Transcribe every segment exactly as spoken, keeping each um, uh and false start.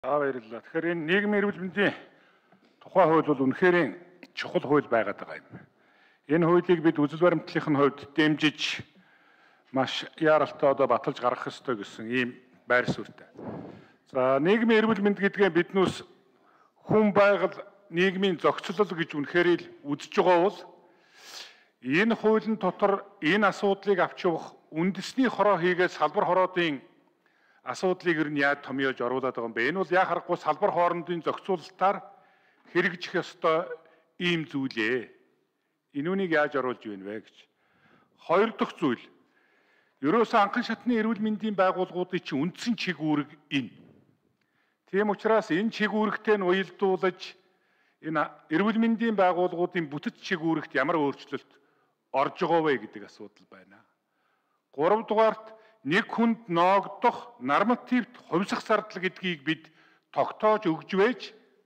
Аа баярлалаа. Тэгэхээр энэ нийгмийн эрүүл мэндийн тухай хууль бол үнэхээр чухал хууль байгаад байгаа юм. Энэ хуулийг бид үзэл баримтлалын хувьд дэмжиж маш яаралтай одоо баталж гаргах ёстой гэсэн ийм байр суурьтай. За нийгмийн эрүүл мэнд гэдгээ биднээс хүн байгаль нийгмийн зохицол гэж үнэхээр л үзэж байгаа бол энэ хуулийн дотор энэ асуудлыг авч явах үндэсний хороо хийгээд салбар хороодын асуудлыг ер нь яаж томьёож оруулаад байгаа юм бэ? Энэ бол яа харахгүй салбар хоорондын зохицуулалтаар хэрэгжих ёстой ийм зүйлээ. Энүүнийг яаж оруулж ийн вэ гэж. Хоёр дахь зүйл. Ерөөсөө анхан шатны эрүүл мэндийн байгууллагуудын чинь үндсэн чигүүрэг энэ. Тийм учраас энэ чигүүрэгтэй нь уялдуулж энэ эрүүл мэндийн байгууллагуудын бүтэц чигүүрэгт ямар өөрчлөлт орж байгаа вэ гэдэг асуудал байна. Гурав дугаарт нэг хүнд ноогдох нормативт хувьсах зардал гэдгийг бид тогтоож өгж байж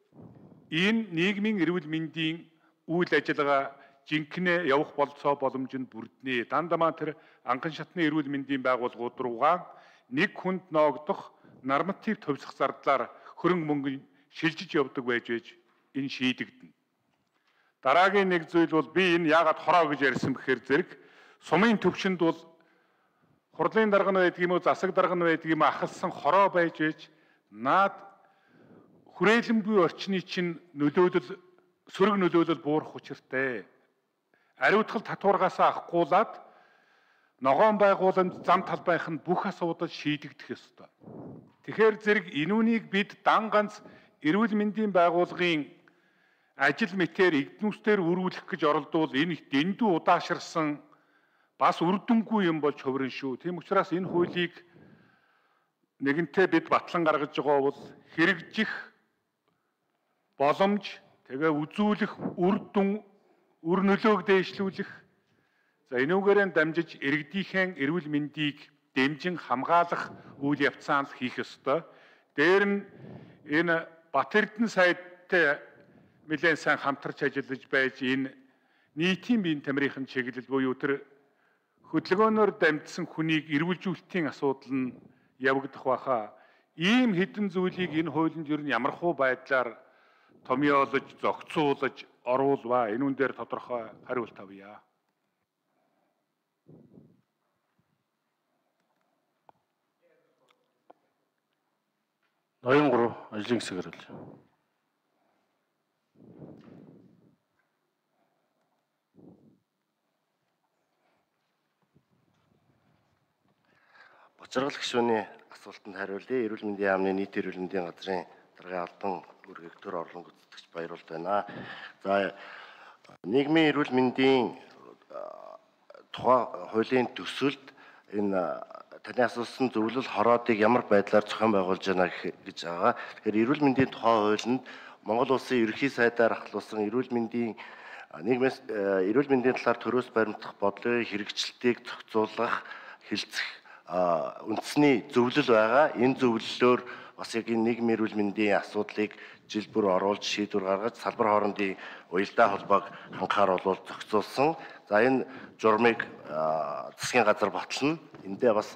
энэ нийгмийн эрүүл мэндийн үйл ажиллагаа жинхэнэ явах болцоо боломж нь бүрднэ. Дандамаа тэр анхан шатны эрүүл мэндийн байгууллагууд руугаа нэг хүнд ноогдох нормативт хувьсах зардлаар хөрөнгө мөнгө шилжиж явдаг байж байж энэ шийдэгдэнэ. Дараагийн нэг зүйл бол би энэ яагаад хороо гэж ярьсан бэхээр зэрэг сумын төвшөнд бол хурлын дарга нь байдаг юм уу, засаг дарга нь байдаг юм ахалсан хороо байж байж наад хүрээлэн буй орчны чинь нөлөөлөл сөрөг нөлөөлөл буурах учиртай. Ариутгал татваргаасаа авахгүйлаад ногоон байгууламж зам талбайх нь бүх асуудал шийдэгдэх ёстой. Тэгэхээр зэрэг энүүнийг бид дан ганц эрүүл мэндийн байгууллагын ажил мэтээр игднүүстээр өргүүлэх гэж оролдвол энэ дэндүү удаашрсан бас үрдэнгүй юм болж хувирна шүү. Тийм учраас энэ хуулийг нэгэнтээ бид батлан гаргаж байгаа бол хэрэгжих боломж тэгээ үзүүлэх үр дүн үр нөлөөг дээшлүүлэх за энүүгээрээ дамжиж иргэдийнхэн эрүүл мэндийг дэмжин хамгаалах үйл явцаан хийх ёстой. Дээр нь энэ Бат Эрдэнэ сайдтай нэлээд сайн хамтарч ажиллаж байж энэ нийтийн биеийн тамирын чиглэл буюу тэр хөдөлгөөнөөр дамжсан хүнийг эрүүлжүүлэлтийн асуудал нь явагдах баха. Ийм хэдэн зүйлийг энэ хуулинд ер нь ямархуу байдлаар томьёолож, зохицуулж оруулва. Энэ үн дээр тодорхой хариулт авъя. Ноён гурав ажлын хэсэг хариулъя. Бочргал гишүүний асуултанд хариулъя. Эрүүл мэндийн яамны нийт эрүүл мэндийн газрын даргын албан үргэлжлэлтөөр орлон гүйцэтгэгч баяруулж байна. За нийгмийн эрүүл мэндийн тухай хуулийн төсөлд энэ таны асуусан зөвлөл хороодыг ямар байдлаар зохион байгуулж байна гэж байгаа. Тэгэхээр эрүүл мэндийн тухай хуулинд Монгол улсын ерөнхий сайдаар ахлуулсан эрүүл мэндийн нийгмээс эрүүл мэндийн талаар төрөөс баримтах бодлогын хэрэгжилтийг зохицуулах хэлцэх үндэсний зөвлөл байгаа. Энэ зөвлөлөөр бас яг энэ нийгмийн эрүүл мэндийн асуудлыг жил бүр оруулж шийдвэр гаргаж салбар хоорондын уялдаа холбоог хангахаар бол зохицуулсан. За энэ журмыг засгийн газар батлна. Эндээ бас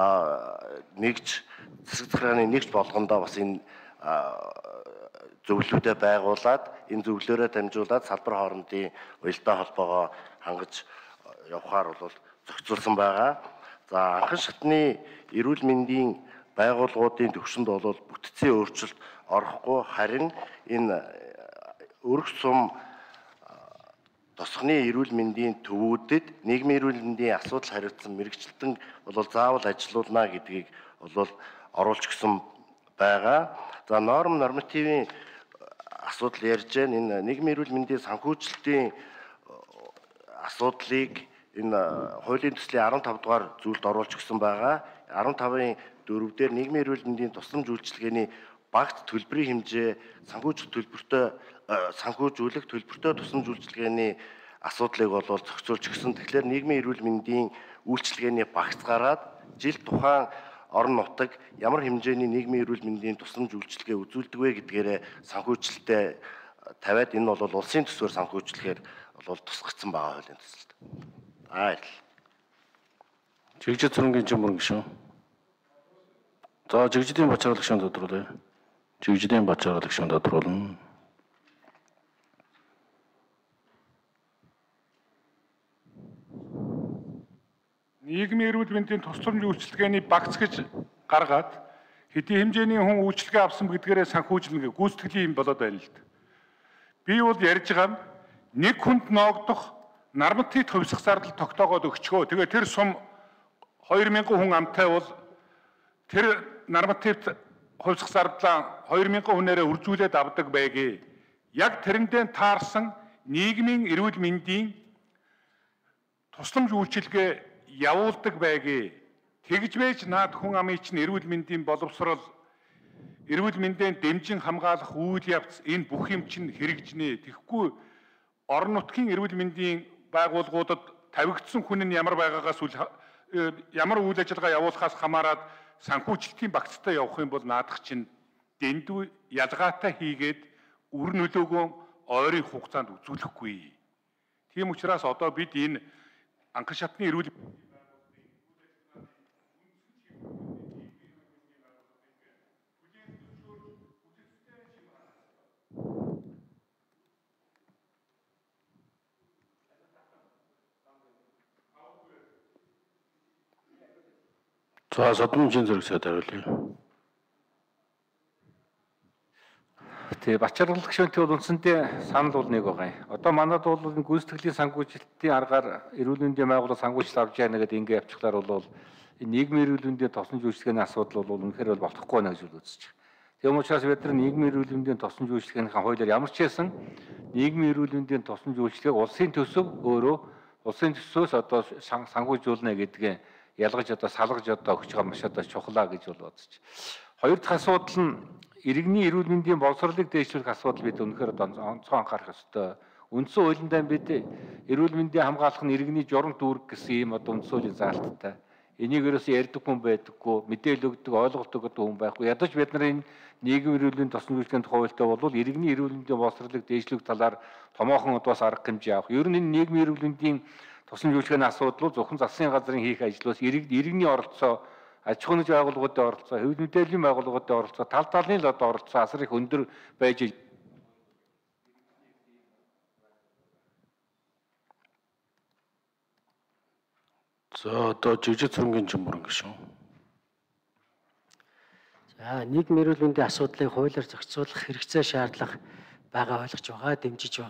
нэгж засаг захиргааны нэгж болгондоо бас энэ зөвлөлүүдээ байгуулад энэ зөвлөлөөрөө дамжуулаад салбар хоорондын уялдаа холбоогоо хангаж явахаар бол зохицуулсан байгаа. За анхан шатны эрүүл мэндийн байгууллагуудын төвшөнд бол бүтцийн өөрчлөлт орохгүй харин энэ өргөх сум тосгоны эрүүл мэндийн төвүүдэд нийгмийн эрүүл мэндийн асуудал хариуцсан мэрэгчлэн бол заавал ажилуулна гэдгийг бол оруулж гисэн байгаа. За норм нормативын асуудал ярьж байна. Энэ нийгмийн эрүүл мэндийн санхүүжилтийн асуудлыг энэ хуулийн төслийн арван тав дугаар зүйлд оруулж гисэн байгаа. арван тавын дөрөв дээр нийгмийн эрүүл мэндийн тусламж үйлчилгээний багц төлбөрийн хэмжээ санхүүжих төлбөртөө санхүүжүүлэх төлбөртөө тусламж үйлчилгээний асуудлыг бол зохицуулж гисэн. Тэгэхээр нийгмийн эрүүл мэндийн үйлчилгээний багц гараад жил тухайн орон нутаг ямар хэмжээний нийгмийн эрүүл мэндийн тусламж үйлчилгээ үзүүлдэг вэ гэдгээрээ санхүүжилтээ тавиад энэ бол улсын төсвөр санхүүжлэхээр бол тусгагдсан байгаа хуулийн төсөлд. Аа. Жигжид зөрөнгийн жимбэр гишүүн. За жигжидийн бочргал гишүүн тодруулъя. Жигжидийн Бачаалагч гишүүнд тодруулна. Нийгмийн эрүүл мэндийн тусламж үйлчилгээний багц гэж гаргаад хэдийн хэмжээний хүн үйлчилгээ авсан гэдгээрээ санхүүжилнэ гэх гүйцэтгэлийн юм болоод байна л да. Би бол ярьж байгаа нь нэг хүнд ноогдох нарматыг төвсөх зардал тогтоогоод өгчгөө. Тэгээ тэр сум хоёр мянган хүн амтай бол тэр нарматив хувьсах зардлаа хоёр мянган хүнээрээ үржүүлээд авдаг байгээ. Яг тэрэндээ таарсан нийгмийн эрүүл мэндийн тусламж үйлчилгээ явуулдаг байгээ. Тэгж байж наад хүн амын чинь эрүүл мэндийн боловсрол, эрүүл мэндийн дэмжин хамгаалах үйл явц энэ бүх юм чинь хэрэгжинэ. Тэгэхгүй орон нутгийн эрүүл мэндийн байгууллагуудад тавигдсан хүн нь ямар байгаагаас үл ямар үйл ажиллагаа явуулахаас хамаарат санхүүжилтийн багцтай явах юм бол наадах чинь дэндүү ялгаатай хийгээд үр нөлөөгөө ойрын хугацаанд үзүүлэхгүй. Тийм учраас одоо бид энэ анхан шатны эрүүл За Содмын зэрэгсэд хариулъя. Тэгээ Бачаалагч гишүүнтэй бол үндсэндээ санал бол нэг байгаа юм. Одоо манайд бол гүйцэтгэлийн санхүүжилтийн аргаар эрүүл мэндийн байгууллага санхүүжилт авч яана гэдэг ингэ явчихлаар бол энэ нийгмийн эрүүл мэндийн тосонж үйлчлэгээний асуудал бол үнэхээр бол болохгүй байна гэж үзэж байна. Тийм учраас бид нар нийгмийн эрүүл мэндийн тосонж үйлчлэгээний хуулиар ямар ч байсан нийгмийн эрүүл мэндийн тосонж үйлчлэгээг улсын төсөв өөрөө улсын төсвөөс одоо санхүүжүүлнэ гэдгээ ялгаж одоо салгаж одоо өгч байгаа маш одоо чухлаа гэж бол бодож. Хоёр дахь асуудал нь иргэний эрүүл мэндийн боловсролыг дэвшүүлэх асуудал бид үнэхээр онцгой анхаарах ёстой. Үндсэн хуулиндаа бид эрүүл мэндийн хамгаалах нь иргэний журам дүүрэг гэсэн ийм одоо үндсэн хуулийн заалттай. Энийг ерөөсөө ярьдаг хүн байдаггүй, мэдээлэл өгдөг, ойлголт өгдөг хүн байхгүй. Ядаж бид нарын нийгмийн эрүүл мэндийн тосонж үйлчлэгээний хуулитай бол иргэний эрүүл мэндийн боловсролыг дэвшлэх талаар томоохон удаас арга хэмжээ авах. Ер нь энэ нийгмийн эрүүл мэндийн тусламж үйлчлэгээний асуудал зөвхөн засгийн газрын хийх ажлаас иргэний оролцоо, аж ахуйн байгууллагуудын оролцоо, хэвлэл мэдээллийн байгууллагуудын оролцоо, тал талын л одоо оролцоо асар их өндөр байж. За одоо Жижиг Цэрэнгийн Жимбүрэн гишүүн. За нийгмийн эрүүл мэндийн асуудлыг хуулиар зохицуулах хэрэгцээ шаардлага байгаа ойлгож байгаа, дэмжиж байгаа.